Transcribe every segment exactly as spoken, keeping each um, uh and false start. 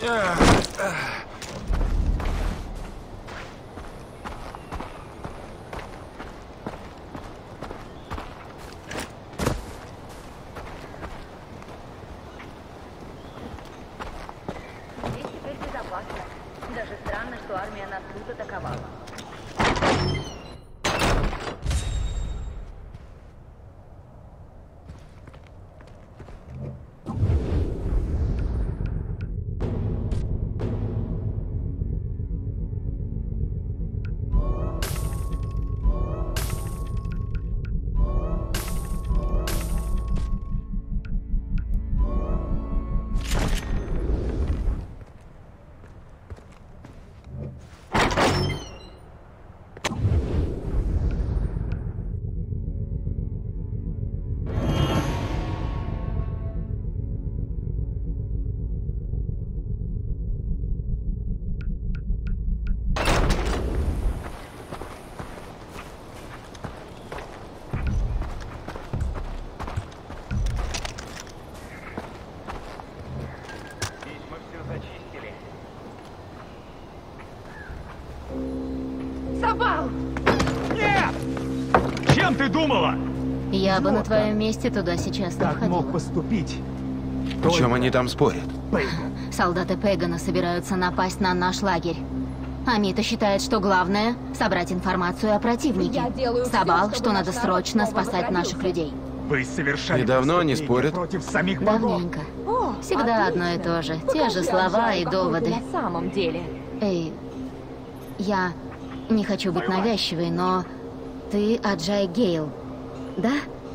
Даже странно, что армия нас тут атаковала. Ты думала? Я бы на твоем месте туда сейчас не ходила. Мог поступить. О чем они там спорят? Солдаты Пегана собираются напасть на наш лагерь. Амита считает, что главное — собрать информацию о противнике. Сабал, что надо срочно спасать наших людей. Вы совершали И давно они спорят? против самих богов. Давненько. Всегда одно и то же. Те же слова и доводы. На самом деле. Эй, я не хочу быть навязчивой, но ты Аджай Гейл, да?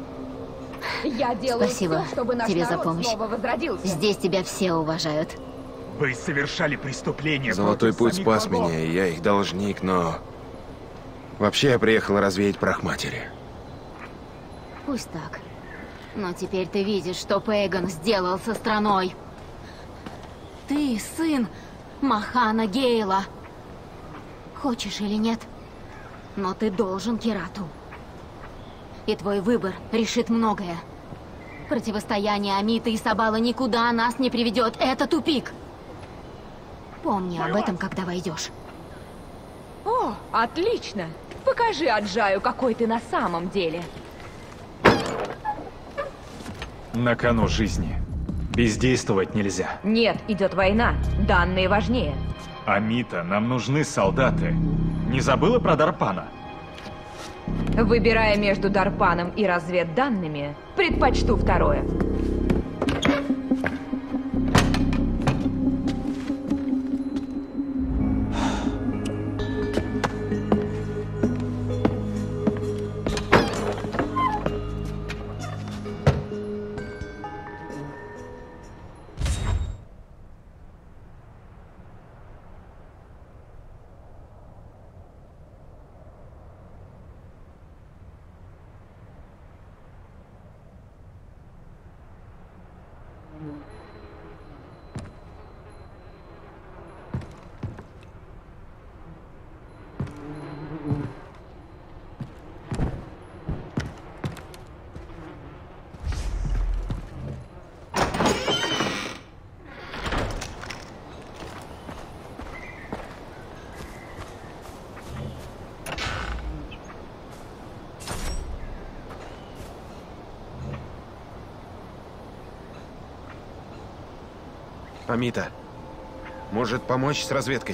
Я делаю Спасибо все, чтобы наш тебе за народ помощь. снова возродился. Здесь тебя все уважают. Вы совершали преступление Золотой против путь самих спас богов. меня, и я их должник, но... Вообще, я приехал развеять прах матери. Пусть так. Но теперь ты видишь, что Пейган сделал со страной. Ты сын Махана Гейла. Хочешь или нет, но ты должен Кирату. И твой выбор решит многое. Противостояние Амита и Сабала никуда нас не приведет. Это тупик. Помни об этом, когда войдешь. О, отлично. Покажи Аджаю, какой ты на самом деле. На кону жизни. Бездействовать нельзя. Нет, идет война. Данные важнее. Амита, нам нужны солдаты. Не забыла про Дарпана? Выбирая между Дарпаном и разведданными, предпочту второе. Амита, может помочь с разведкой?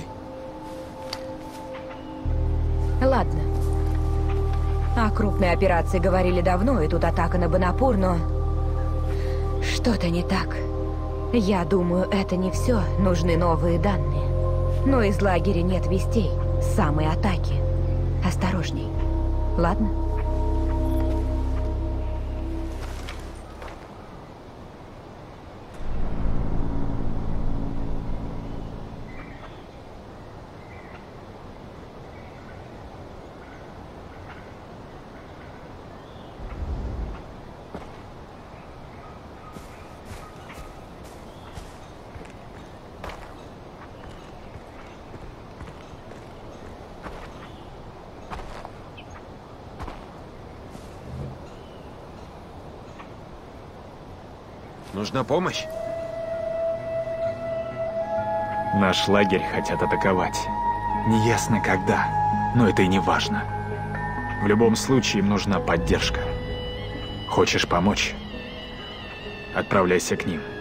Ладно. О крупной операции говорили давно, и тут атака на Бонапур, но... Что-то не так. Я думаю, это не все. Нужны новые данные. Но из лагеря нет вестей. С самой атаки. Осторожней. Ладно? Нужна помощь? Наш лагерь хотят атаковать. Неясно когда, но это и не важно. В любом случае им нужна поддержка. Хочешь помочь? Отправляйся к ним.